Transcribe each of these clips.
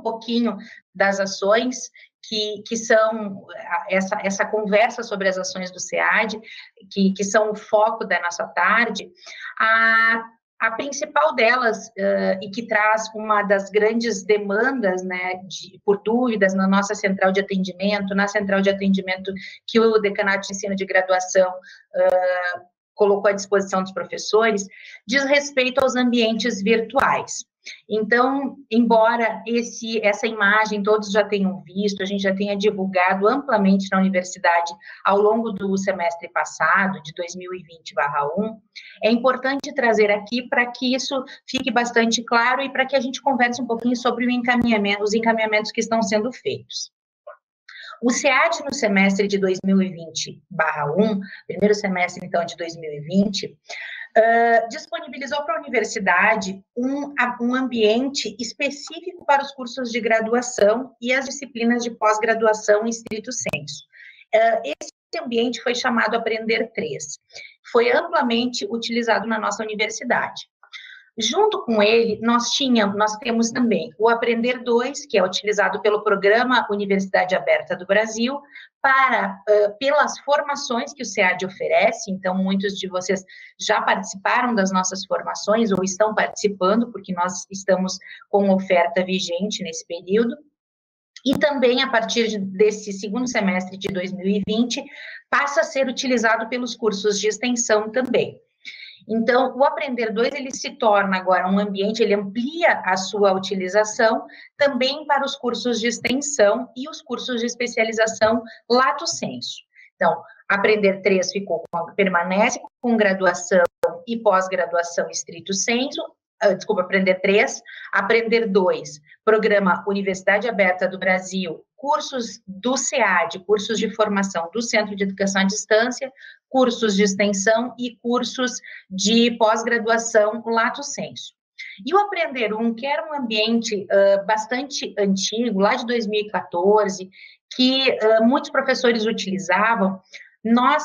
pouquinho das ações que são essa conversa sobre as ações do SEAD, que são o foco da nossa tarde. A principal delas, e que traz uma das grandes demandas, né, por dúvidas na nossa central de atendimento, na central de atendimento que o Decanato de Ensino de Graduação colocou à disposição dos professores, diz respeito aos ambientes virtuais. Então, embora essa imagem todos já tenham visto, a gente já tenha divulgado amplamente na universidade ao longo do semestre passado, de 2020/1, é importante trazer aqui para que isso fique bastante claro e para que a gente converse um pouquinho sobre os encaminhamentos que estão sendo feitos. O SEAD, no semestre de 2020/1, primeiro semestre, então, de 2020, disponibilizou para a universidade um ambiente específico para os cursos de graduação e as disciplinas de pós-graduação em stricto sensu. Esse ambiente foi chamado Aprender 3. Foi amplamente utilizado na nossa universidade. Junto com ele, nós temos também o Aprender 2, que é utilizado pelo Programa Universidade Aberta do Brasil, pelas formações que o SEAD oferece. Então, muitos de vocês já participaram das nossas formações ou estão participando, porque nós estamos com oferta vigente nesse período. E também, a partir desse segundo semestre de 2020, passa a ser utilizado pelos cursos de extensão também. Então, o Aprender 2, ele se torna agora um ambiente, ele amplia a sua utilização também para os cursos de extensão e os cursos de especialização lato sensu. Então, Aprender 3 permanece com graduação e pós-graduação stricto sensu, Aprender 3, Aprender 2, Programa Universidade Aberta do Brasil, cursos do SEAD, cursos de formação do Centro de Educação à Distância, cursos de extensão e cursos de pós-graduação lato sensu. E o Aprender 1, que era um ambiente bastante antigo, lá de 2014, que muitos professores utilizavam, nós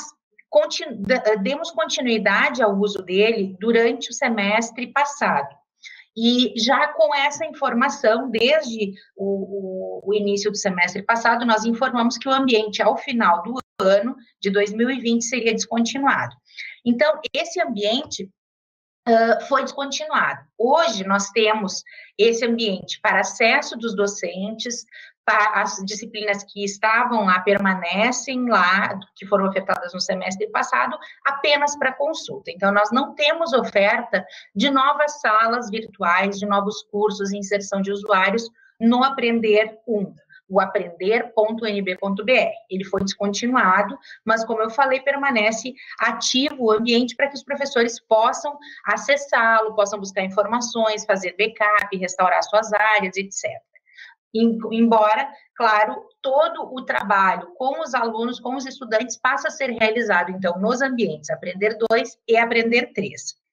demos continuidade ao uso dele durante o semestre passado. E já com essa informação, desde o início do semestre passado, nós informamos que o ambiente, ao final do ano de 2020, seria descontinuado. Então, esse ambiente foi descontinuado. Hoje, nós temos esse ambiente para acesso dos docentes, as disciplinas que estavam lá, permanecem lá, que foram ofertadas no semestre passado, apenas para consulta. Então, nós não temos oferta de novas salas virtuais, de novos cursos de inserção de usuários no Aprender 1, o aprender.nb.br. Ele foi descontinuado, mas, como eu falei, permanece ativo o ambiente para que os professores possam acessá-lo, possam buscar informações, fazer backup, restaurar suas áreas, etc. Embora, claro, todo o trabalho com os alunos, com os estudantes, passa a ser realizado, então, nos ambientes Aprender 2 e Aprender 3.